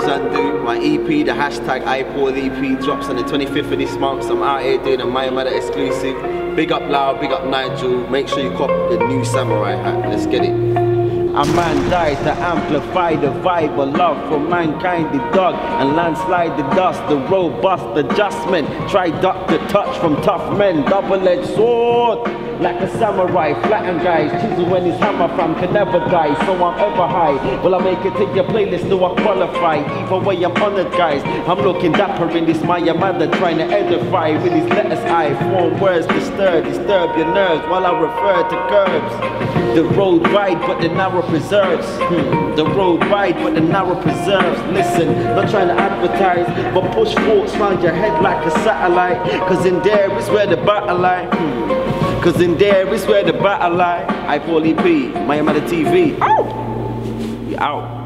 Zandu. My EP, the hashtag iPaul EP, drops on the 25th of this month. So I'm out here doing a My Mother exclusive. Big up Loud, big up Nigel. Make sure you cop the new Samurai hat. Let's get it. A man died to amplify the vibe of love for mankind, the dog, and landslide the dust, the robust adjustment. Try duck the touch from tough men, double-edged sword. Like a samurai, flatten guys, chisel when his hammer from can never die, so I'm ever high. Will I make it to your playlist? Do I qualify? Either way I'm honored guys. I'm looking dapper in this my mother, trying to edify with his letters I form words to disturb your nerves while I refer to curbs. The road wide but the narrow preserves. The road wide but the narrow preserves. Listen, not trying to advertise, but push forks round your head like a satellite. Cause in there is where the battle lie. Cause in there is where the battle lie. iPaul EP, My Mother TV. Ow! We out.